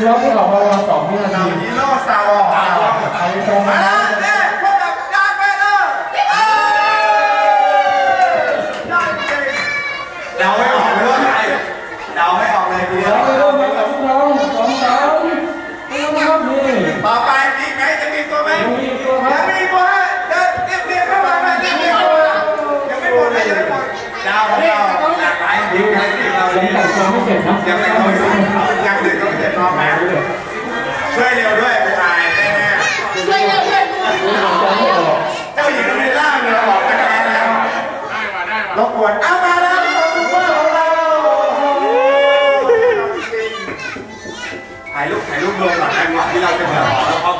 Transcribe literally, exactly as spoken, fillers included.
เราที่ออกมาประมาณสองวินาทีฮีโร่สตาร์วอร์ใครตรงมาเนี่ยพวกกับดาร์ธเวเดอร์ได้จริงเดาไม่ออกเลยว่าใครเดาไม่ออกเลยทีเดียวเราไปเริ่มมากับพวกเราสองสามนี่นะครับนี่ต่อไปมีไหมจะมีตัวไหมยังมีตัวครัยังบมีตัวฮะเดินเรียบเรียงเข้ามาเรียบเรียงเข้ามายังไม่หมดเลยยังไม่หมดดาวของเราหลากหลายดีใครสิเรายังแต่งตัวไม่เสร็จนะยังไม่หมดยังถึงต้องเสร็จรอแป๊บช่วยเร็วด้วยผู้ชายแน่ๆช่วยเร็วด้วยเจ้าหญิงในร่างเนี่ยออกมาแล้วได้มาได้มารบกวนเอามาแล้วซุปเปอร์ของเราถ่ายรูปถ่ายรูปรวมก่อนนะก่อนที่เราจะเปิดแล้วก็